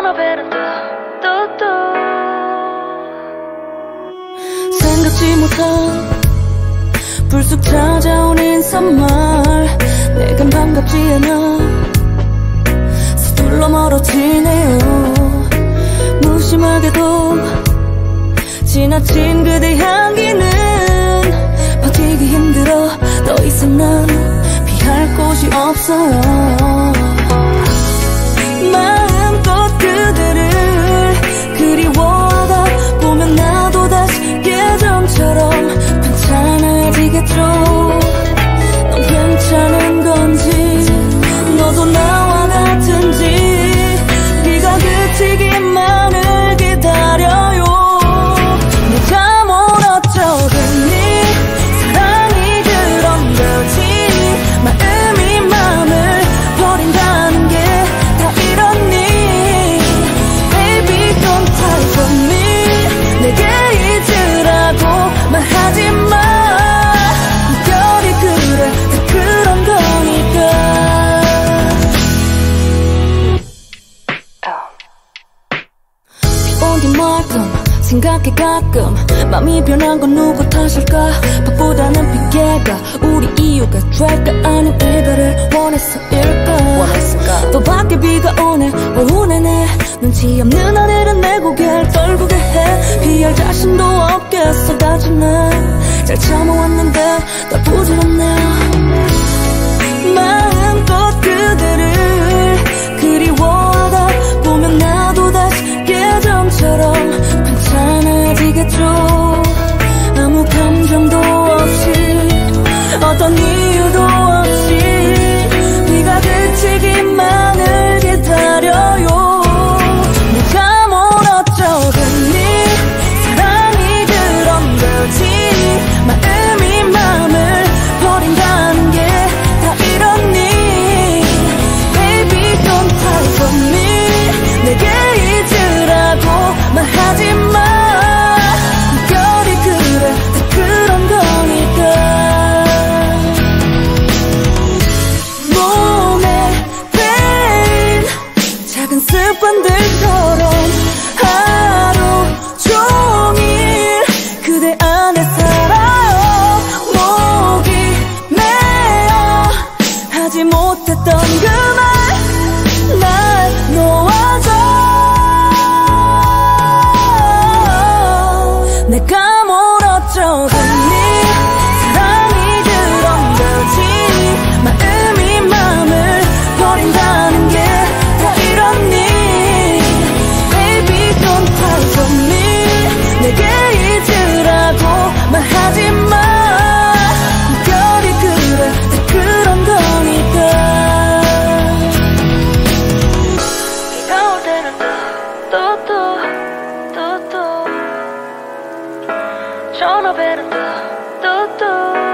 전화벨은 뚜뚜 생각지 못한 불쑥 찾아온 인사말 내겐 반갑지 않아 서둘러 멀어지네요 무심하게도 지나친 그대 향기는 버티기 힘들어 더 이상 난 피할 곳이 없어요 마음껏 그대를 그리워하다 보면 나도 다시 예전처럼 괜찮아지겠죠 넌 괜찮은 건지 너도 나와 같은지 비가 그치기만을 기다려요 내가 뭘 어쩌겠니 사랑이 그런 거지 마음이 마음을 버린다는 게 다 이러니 Baby don't tie on me 내게 잊으라고 말하지 마 별이 그래 다 그런 거니까 비 온 뒤만큼 생각해 가끔 맘이 변한 건 누구 탓일까 밥보다는 핑계가 우리 이유가 될까 아님 이별을 원했을까 또 밖에 비가 오네 오후 내내 눈치 없는 하늘은 내 고개를 떨구게 해 피할 자신도 없게 쏟아진 날 잘 참아왔는데 다 부질없네요 마음껏 그대를 그리워하다 보면 나도 다시 예전처럼 괜찮아지겠죠 아무 감정도 없이 어떤 이유도 없이 비가 그치기만을 기다려요 내가 뭘 어쩌겠니 사랑이 그런 거지 마음이 마음을 버린다는 게 다 이러니 Baby don't tie on me 내게 잊으라고 말하지 마 별이 그래 다 그런 거니까 몸에 베인 작은 습관들처럼 하루 종일 그대 안에 살아요 목이 메어 하지 못했던 그 말 날 놓아줘 내가 뭘 어쩌겠니 사랑이 그런 거지 마음이 마음을 버린다는 게 다 이러니 Baby don't tie on me 내게 잊으라고 말하지 마 별이 그래 다 그런 거니까 비가 올 때는 뚜뚜 전화벨은 뚜뚜